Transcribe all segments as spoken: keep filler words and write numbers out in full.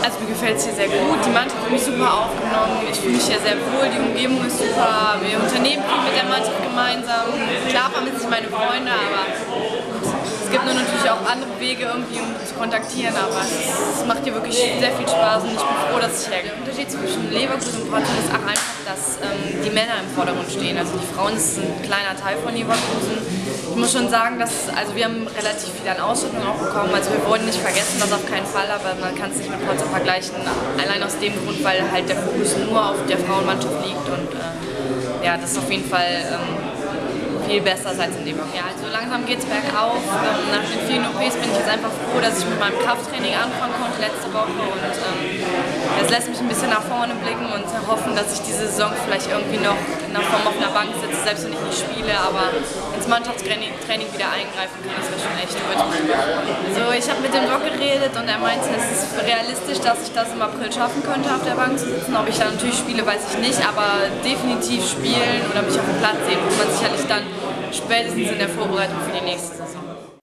Also mir gefällt es hier sehr gut, die Mannschaft hat mich super aufgenommen, ich fühle mich hier sehr wohl, die Umgebung ist super, wir unternehmen viel mit der Mannschaft gemeinsam. Klar vermisse ich meine Freunde, aber es gibt nur natürlich auch andere Wege irgendwie, um zu kontaktieren, aber es macht hier wirklich sehr viel Spaß und ich bin froh, dass ich hergehe. Der Unterschied zwischen Leverkusen und Porto ist auch einfach, dass ähm, die Männer im Vordergrund stehen, also die Frauen ist ein kleiner Teil von Leverkusen. Ich muss schon sagen, dass, also wir haben relativ viel an Ausstattung auch bekommen, also wir wurden nicht vergessen, das auf keinen Fall, aber man kann es nicht mit Porto vergleichen, allein aus dem Grund, weil halt der Fokus nur auf der Frauenmannschaft liegt und äh, ja, das ist auf jeden Fall ähm, viel besser als in Leverkusen. Ja, also langsam geht es bergauf, ähm, nach den vielen O Ps bin ich jetzt einfach froh, dass ich mit meinem Krafttraining anfangen konnte letzte Woche und ähm, das lässt mich ein bisschen nach vorne blicken und hoffen, dass ich diese Saison vielleicht irgendwie noch in der Form auf einer Bank sitze, selbst wenn ich nicht spiele, aber ins Mannschaftstraining Training wieder eingreifen kann, das wäre schon echt gut. Also ich habe mit dem Doc geredet und er meinte, es ist realistisch, dass ich das im April schaffen könnte, auf der Bank zu sitzen. Ob ich da natürlich spiele, weiß ich nicht, aber definitiv spielen oder mich auf dem Platz sehen, wird man sicherlich dann spätestens in der Vorbereitung für die nächste Saison.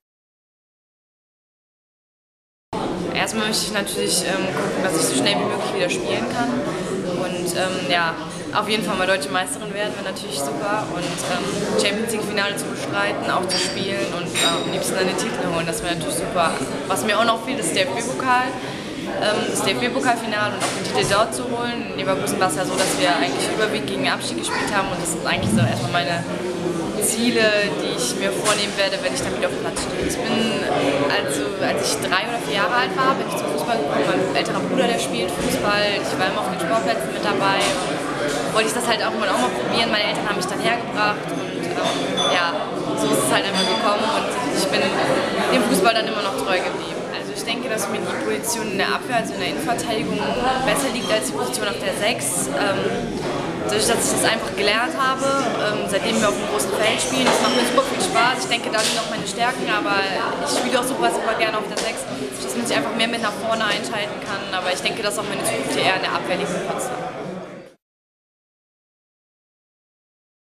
Erstmal möchte ich natürlich ähm, gucken, dass ich so schnell wie möglich wieder spielen kann und ähm, ja, auf jeden Fall mal Deutsche Meisterin werden wäre natürlich super und ähm, Champions League Finale zu bestreiten, auch zu spielen und äh, am liebsten eine Titel holen, das wäre natürlich super. Was mir auch noch fehlt, ist der D F B-Pokal. Das D F B-Pokalfinale und auch den Titel dort zu holen. In Leverkusen war es ja so, dass wir eigentlich überwiegend gegen den Abstieg gespielt haben und das sind eigentlich so erstmal meine Ziele, die ich mir vornehmen werde, wenn ich dann wieder auf dem Platz stehe. Ich bin, also, als ich drei oder vier Jahre alt war, bin ich zum Fußball gekommen. Mein älterer Bruder, der spielt Fußball, ich war immer auf den Sportplätzen mit dabei. Und wollte ich das halt auch mal, auch mal probieren. Meine Eltern haben mich dann hergebracht und ähm, ja, so ist es halt einfach gekommen und ich bin dem Fußball dann immer noch treu geblieben. Ich denke, dass mir die Position in der Abwehr, also in der Innenverteidigung, besser liegt als die Position auf der sechs. Ähm, dadurch, dass ich das einfach gelernt habe, ähm, seitdem wir auf dem großen Feld spielen, das macht mir super viel Spaß. Ich denke, da liegen auch meine Stärken, aber ich spiele auch super, super gerne auf der sechs, dass man sich einfach mehr mit nach vorne einschalten kann. Aber ich denke, dass auch meine Zukunft hier eher in der Abwehr liegt in Potsdam.